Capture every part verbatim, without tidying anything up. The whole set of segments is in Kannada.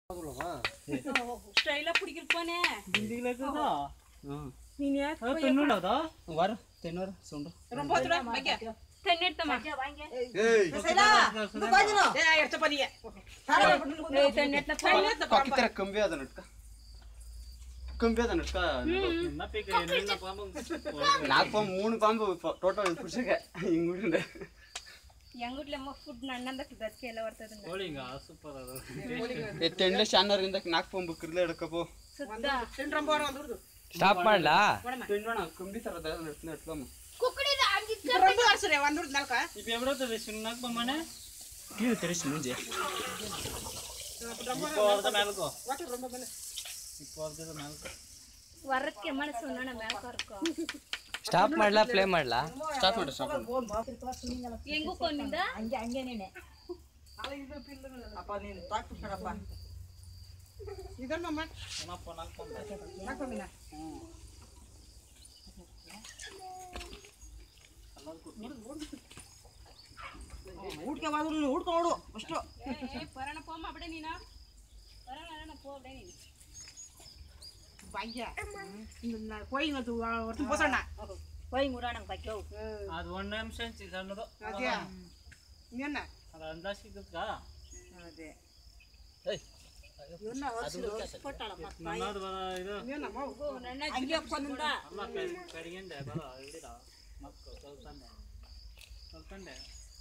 ಸ್ಟೈಲ ಪುಡಿಗಿರ್ಕೋನೆ ದಿಂದಿಗ್ಲಕ್ಕದ ನೀನ್ ಯಾಕೆ ತಿನ್ನೋದ ವಾರ ತಿನ್ನೋರ ಸುಂಡ್ರು ರಂಬೋತ್ರ ಬಗ್ಗೆ ತಣ್ಣೆಡ್ತಮ್ಮ ಏಯ್ ಸೈಲಾ ನು ಬಾಜಿನೋ ಏ ಎರ್ತ ಪನಿಗೆ ಏ ತಣ್ಣೆಡ್ತ ತಣ್ಣೆಡ್ತ ಪಕ್ಕತರ ಕಂಬಿ ಅದ ನಟ್ಕ ಕಂಬಿ ಅದ ನಟ್ಕ ನಿನ್ನ ಪೀಕ ನಿನ್ನ ಪಾಂಬು ನಾಲ್ಕು ಪಾಂಬು ಮೂರು ಪಾಂಬು ಟೋಟಲ್ ಪುರುಷಗೆ ಹಿಂಗುಂಡೆ ಹೆಂಗುಡ್ಲೆಮ್ಮ ಫುಡ್ ನನ್ನಂದಕ್ಕೆ ದಕ್ಕೆ ಎಲ್ಲ ಬರ್ತದ ಕೋಳಿಂಗ ಸೂಪರ್ ಅದು ಏ ತೆಂಡೆ ಶಾನರಿಂದ ನಾಲ್ಕು ಪಾಂಬು ಕಿರ್ಲೆ ಹಿಡ್ಕಪ್ಪು ಸುದ್ದ ತಿಂಡ್ರಂಬೋರ ಒಂದುರ್ದು ಸ್ಟಾಪ್ ಮಾಡ್ಲಾ ತಿಂಡೋಣ ಕಂಬಿ ತರದ ನಟ್ಲ ನಟ್ಲಮ್ಮ ಕುಕ್ಕಡಿದ ಆಗಿದ್ದ ರಂಬು ಆರ್ಸರೆ ಒಂದುರ್ದು ನಾಲ್ಕ ಇಪ್ಪ ಎಬ್ರತದೆ ಸುಣ್ಣಾಕ ಬಮ್ಮನೆ ಕೀಳು ತೆರಿಸಿ ಮುಂಜೆ ಇಪ್ಪ ವರ್ದ ಮೇಲ್ಕೋ ವಾಟರ್ ರಂಬು ಬನೆ ಇಪ್ಪ ವರ್ದದ ಮೇಲ್ಕೋ ವರಕ್ಕೆ ಮನಸ್ಸು ನನ್ನ ಮ್ಯಾಲ್ ಕರ್ಕೋ ಸ್ಟಾಪ್ ಮಾಡ್ಲಾ ಪ್ಲೇ ಮಾಡ್ಲಾ ಸ್ಟಾರ್ಟ್ ಮಾಡಿ ಸ್ಟಾರ್ಟ್ ಹೆಂಗು ಕೊಂಡಿಂದ ಹಂಗೆ ಹಂಗೇನೇನೆ ಅಪ್ಪ ನೀನು ತಾಕು ಕಣಪ್ಪ ಇದನ್ನಮ್ಮ ಏನಪ್ಪ ನಾಲ್ಕು ನಾಲ್ಕು ಮಿನ ಊಟಕ್ಕೆ ಬಾದ್ರು ಊಟ ನೋಡು ಅಷ್ಟು ಏ ಪರಣ ಪೋಮ ಬಿಡೆ ನೀನ ಪರಣ ಪರಣ ಪೋ ಬಿಡೆ ನೀನು ಭಾಗ್ಯ ಕೊಯ್ಯದು ಒಟ್ಟು ಬೋಸಣ್ಣ ಹೋಯ್ ಮುರಾಣಂಗ್ ಬಾಕ್ಯೋ ಅದು ಒಂದು ನಿಮಿಷ ಸಣ್ಣದು ಅದೇ ಇನ್ನೇನ ಅದು ಅಂದಾಜ್ ಸಿಗುತ್ತ ಅದೇ ನನ್ನದು ಬರ ಇದು ಇನ್ನೇನಮ್ಮ ನನ್ನ ಜಿಲ್ಲಪ್ಪನಿಂದ ಅಲ್ಲ ಕಡಿಗೆಂಡೆ ಬರ ಹಿಡಿದ ಮಕ್ಕಳು ಸ್ವಲ್ಪಂಡೆ ಸ್ವಲ್ಪಂಡೆ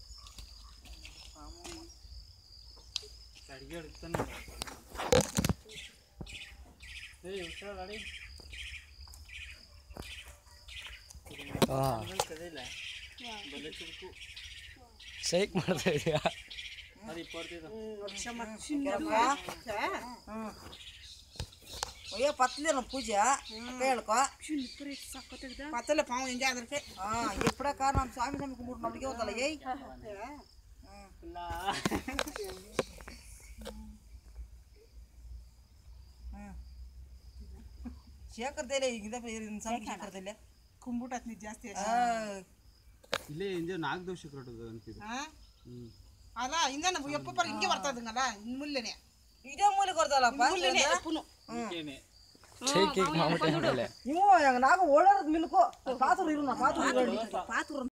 ಕಡಿಗೆ ಹಿಡಿತಾನೆ ಏಯ್ ಹುಷಾರು ಗಾಡಿ ಹಾ ಕದಿಲ್ಲ ಬಲೆ ಚುರುಕು ಶೇಕ್ ಮಾಡ್ತಾ ಇದೀಯಾ ಅದು ಇಪ್ಪತ್ತಿದ ಅಯ್ಯೋ ಪತ್ಲೇನ ಪೂಜೆ ಹೇಳ್ಕೊ ಪತ್ತಲೆ ಪಾವು ಎಂಜಾಯ್ ಅದಕ್ಕೆ ಹಾ ಎಪ್ಪಡ ಕಾರಣ ನಮ್ಮ ಸ್ವಾಮಿ ಸ್ವಾಮಿ ಕುಂಬಿಟ್ಟು ನಮಗೆ ಹೋದಲ್ಲ ಏಯ್ ಇಲ್ಲ ಶೇಖರ್ದಲ್ಲೇ ಈಗ ಸ್ವಾಮಿ ಶೇಖರ್ದಲ್ಲೇ ಕುಂಬಿಟ್ಟು ನೀ ಜಾಸ್ತಿ ಇಲ್ಲೇ ಇಂಜೆ ನಾಲ್ಕು ದಿವಸ ಕಟ್ಟೋದು ಅಂತಿದೆ ಅಲ್ಲ ಹಿಂದೆ ಎಪ್ಪ ಪರ ಹಿಂಗೆ ಬರ್ತದಂಗಲ್ಲ ಇನ್ನು ಮುಲ್ಲೆನೆ ಇದೇ ಮೂಲೆ ಕೊಡ್ತಲ್ಲಪ್ಪ ಮುಲ್ಲೆನೆ ಎಪ್ಪನು ಏನೇ ಶೇಕ್ ಕೇಕ್ ಮಾಡ್ಬಿಟ್ಟೆ ನೀವು ನಾವು ಓಡಾಡೋದು ಮಿಲ್ಕು ಪಾತೂರು ಇರು ನಾ ಪಾತೂರು ಪಾತೂರು